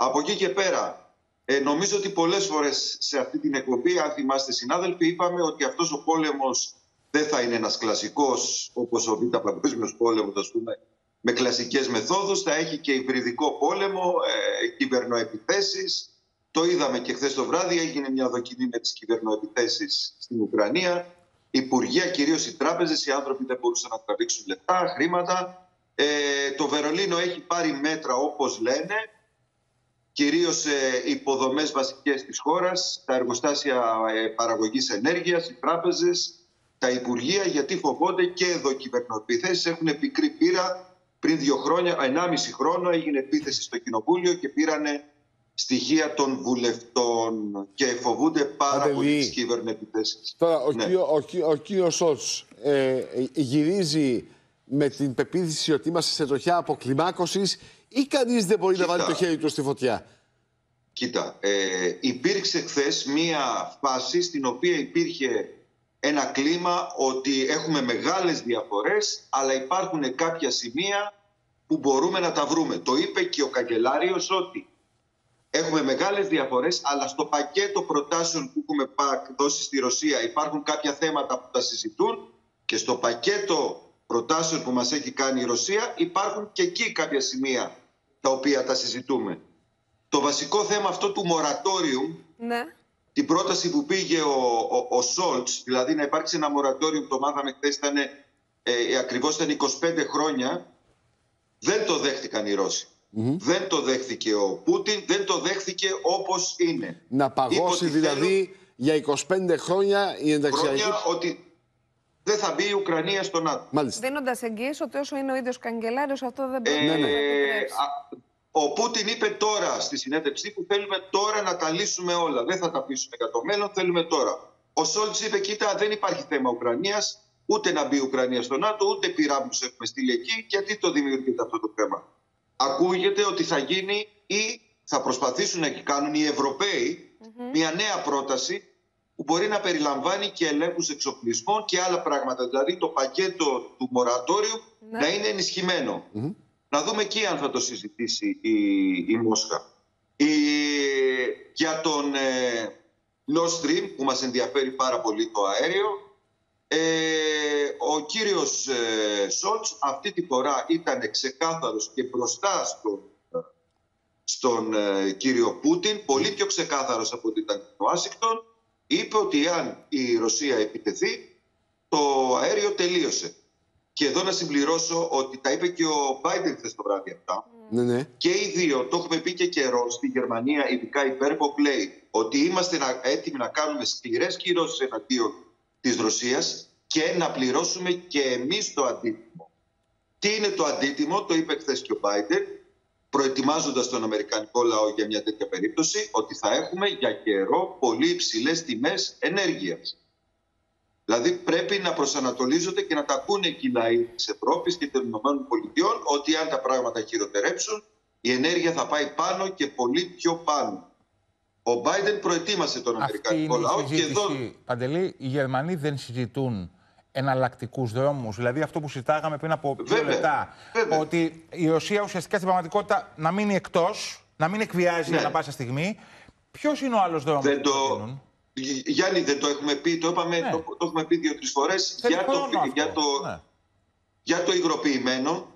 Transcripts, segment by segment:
Από εκεί και πέρα, νομίζω ότι πολλές φορές σε αυτή την εκπομπή, αν θυμάστε συνάδελφοι, είπαμε ότι αυτός ο πόλεμος δεν θα είναι ένας κλασικός, όπως ο Β' Παγκόσμιος Πόλεμος, ας πούμε, με κλασικές μεθόδους. Θα έχει και υβριδικό πόλεμο, κυβερνοεπιθέσεις. Το είδαμε και χθες το βράδυ, έγινε μια δοκιμή με τις κυβερνοεπιθέσεις στην Ουκρανία. Υπουργεία, κυρίως οι τράπεζες, οι άνθρωποι δεν μπορούσαν να τραβήξουν λεφτά, χρήματα. Το Βερολίνο έχει πάρει μέτρα, όπως λένε, κυρίως υποδομές βασικές της χώρας, τα εργοστάσια παραγωγής ενέργειας, οι τράπεζες, τα υπουργεία, γιατί φοβόνται και εδώ κυβερνοεπιθέσεις. Έχουν πικρή πείρα. Πριν 2 χρόνια, 1,5 χρόνο, έγινε επίθεση στο Κοινοβούλιο και πήρανε στοιχεία των βουλευτών και φοβούνται πάρα πολύ τις κυβερνοεπιθέσεις. Τώρα, ο κύριος Σόλτς γυρίζει με την πεποίθηση ότι είμαστε σε τροχιά αποκλιμάκωσης ή κανείς δεν μπορεί να βάλει το χέρι του στη φωτιά? Κοίτα, υπήρξε χθες μία φάση στην οποία υπήρχε ένα κλίμα ότι έχουμε μεγάλες διαφορές, αλλά υπάρχουν κάποια σημεία που μπορούμε να τα βρούμε. Το είπε και ο καγκελάριος ότι έχουμε μεγάλες διαφορές, αλλά στο πακέτο προτάσεων που έχουμε δώσει στη Ρωσία υπάρχουν κάποια θέματα που τα συζητούν και στο πακέτο προτάσεων που μας έχει κάνει η Ρωσία υπάρχουν και εκεί κάποια σημεία τα οποία τα συζητούμε. Το βασικό θέμα αυτό του μορατόριου, ναι, την πρόταση που πήγε ο Σόλτς, δηλαδή να υπάρξει ένα μορατόριο, το μάθαμε χθες, ακριβώς ήταν 25 χρόνια, δεν το δέχτηκαν οι Ρώσοι. Δεν το δέχθηκε ο Πούτιν, δεν το δέχθηκε όπως είναι. Να παγώσει δηλαδή για 25 χρόνια η ενταξιακή... ότι δεν θα μπει η Ουκρανία στο ΝΑΤΟ. Δίνοντας εγγύηση ότι όσο είναι ο ίδιος καγκελάριος, αυτό δεν πρέπει να ο Πούτιν είπε τώρα στη συνέντευξή που θέλουμε τώρα να τα λύσουμε όλα. Δεν θα τα αφήσουμε για το μέλλον, θέλουμε τώρα. Ο Σόλτς είπε, κοίτα, δεν υπάρχει θέμα Ουκρανίας, ούτε να μπει η Ουκρανία στο ΝΑΤΟ, ούτε πυράβλους έχουμε στείλει εκεί. Γιατί το δημιουργείται αυτό το θέμα? Ακούγεται ότι θα γίνει ή θα προσπαθήσουν να κάνουν οι Ευρωπαίοι μια νέα πρόταση που μπορεί να περιλαμβάνει και ελέγχους εξοπλισμών και άλλα πράγματα. Δηλαδή το πακέτο του μορατόριου να είναι ενισχυμένο. Να δούμε εκεί αν θα το συζητήσει η Μόσχα. Για τον Nord Stream, που μας ενδιαφέρει πάρα πολύ το αέριο, ο κύριος Σόλτς αυτή τη φορά ήταν ξεκάθαρος και μπροστά στον κύριο Πούτιν, πολύ πιο ξεκάθαρος από ό,τι ήταν στην Ουάσιγκτον. Είπε ότι αν η Ρωσία επιτεθεί, το αέριο τελείωσε. Και εδώ να συμπληρώσω ότι τα είπε και ο Μπάιντεν χθες το βράδυ αυτά. Και οι δύο, το έχουμε πει και καιρό, στη Γερμανία, ειδικά η Baerbock λέει ότι είμαστε έτοιμοι να κάνουμε σκληρές κυρώσεις εναντίον της Ρωσίας και να πληρώσουμε και εμείς το αντίτιμο. Τι είναι το αντίτιμο? Το είπε χθες και ο Μπάιντεν, προετοιμάζοντας τον αμερικανικό λαό για μια τέτοια περίπτωση, ότι θα έχουμε για καιρό πολύ υψηλές τιμές ενέργειας. Δηλαδή πρέπει να προσανατολίζονται και να τα ακούνε εκεί οι λαοί της Ευρώπης και των ΗΠΑ ότι αν τα πράγματα χειροτερέψουν, η ενέργεια θα πάει πάνω και πολύ πιο πάνω. Ο Μπάιντεν προετοίμασε τον αμερικανικό λαό και εδώ... Παντελή, οι Γερμανοί δεν συζητούν εναλλακτικούς δρόμους? Δηλαδή αυτό που συζητάγαμε πριν από 2 λεπτά, ότι η Ρωσία ουσιαστικά στην πραγματικότητα να μείνει εκτός, να μην εκβιάζει ανά πάσα στιγμή. Ποιος είναι ο άλλος δρόμος που προτείνουν? Γιάννη, δεν το έχουμε πει, το έχουμε πει 2-3 φορές για το υγροποιημένο.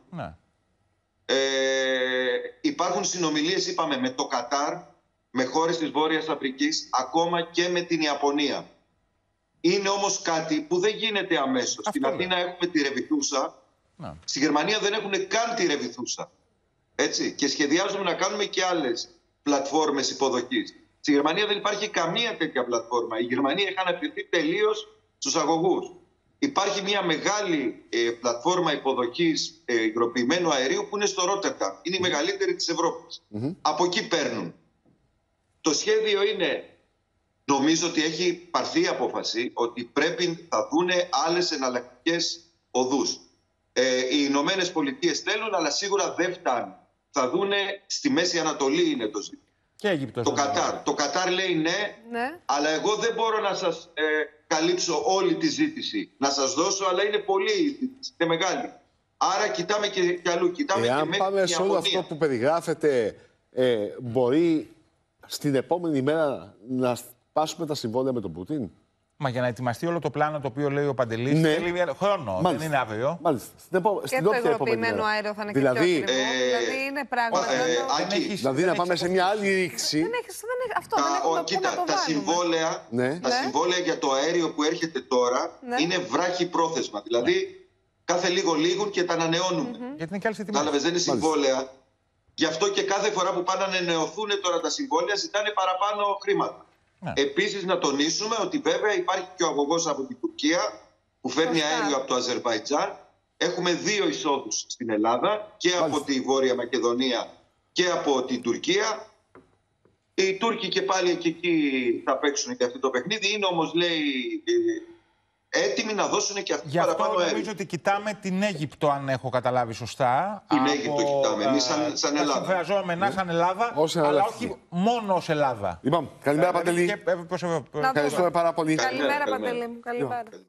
Υπάρχουν συνομιλίες, είπαμε, με το Κατάρ, με χώρες της Βόρειας Αφρικής, ακόμα και με την Ιαπωνία. Είναι όμως κάτι που δεν γίνεται αμέσως. Στην Αθήνα έχουμε τη Ρεβιθούσα, στη Γερμανία δεν έχουν καν τη Ρεβιθούσα. Έτσι, και σχεδιάζουμε να κάνουμε και άλλες πλατφόρμες υποδοχής. Στη Γερμανία δεν υπάρχει καμία τέτοια πλατφόρμα. Η Γερμανία έχει αναφερθεί τελείως στους αγωγούς. Υπάρχει μια μεγάλη πλατφόρμα υποδοχής υγροποιημένου αερίου που είναι στο Ρότερνταμ. Είναι η μεγαλύτερη της Ευρώπης. Από εκεί παίρνουν. Το σχέδιο είναι, νομίζω ότι έχει πάρθει η απόφαση ότι θα δούνε άλλες εναλλακτικές οδούς. Οι Ηνωμένες Πολιτείες θέλουν, αλλά σίγουρα δεν φτάνουν. Θα δούνε στη Μέση Ανατολή είναι το ζήτημα. Και Αίγυπτος. Το Κατάρ λέει ναι, αλλά εγώ δεν μπορώ να σας καλύψω όλη τη ζήτηση. Να σας δώσω, αλλά είναι πολύ η ζήτηση, είναι μεγάλη. Άρα κοιτάμε και αλλού. Κοιτάμε εάν και πάμε σε όλο αυτό που περιγράφετε, μπορεί στην επόμενη μέρα να σπάσουμε τα συμβόλαια με τον Πούτιν? Μα για να ετοιμαστεί όλο το πλάνο το οποίο λέει ο Παντελής, Ναι. θέλει χρόνο. Μάλιστα. Δεν είναι αύριο. Μάλιστα. Και το υγροποιημένο αέριο θα είναι και πιο ακριβό. Δηλαδή είναι πράγματα. Δηλαδή να πάμε σε μια άλλη ρήξη. Αυτό δεν έχουμε πού να το βάλουμε. Τα συμβόλαια για το αέριο που έρχεται τώρα είναι βράχη πρόθεσμα. Δηλαδή κάθε λίγο λήγουν και τα ανανεώνουμε. Γιατί είναι και άλλες ετοιμάσεις. Κατάλαβες, δεν είναι συμβόλαια. Γι' αυτό και κάθε φορά που πάνε να ανανεωθούν τώρα τα συμβόλαια ζητάνε παραπάνω χρήματα. Επίσης να τονίσουμε ότι βέβαια υπάρχει και ο αγωγός από την Τουρκία που φέρνει αέριο από το Αζερβαϊτζάν. Έχουμε 2 εισόδους στην Ελλάδα και από τη Βόρεια Μακεδονία και από την Τουρκία. Οι Τούρκοι και πάλι εκεί θα παίξουν και αυτό το παιχνίδι. Είναι όμως, λέει, έτοιμοι να δώσουν και αυτοί παραπάνω αέριο. Γι' αυτό νομίζω ότι κοιτάμε την Αίγυπτο, αν έχω καταλάβει σωστά. Την Αίγυπτο κοιτάμε, εμείς σαν Ελλάδα. Τα συμφραζόμενα σαν Ελλάδα, αλλά όχι μόνο ως Ελλάδα. Λοιπόν, καλημέρα Παντελή. Ευχαριστούμε πάρα πολύ. Καλημέρα Παντελή μου. Καλημέρα.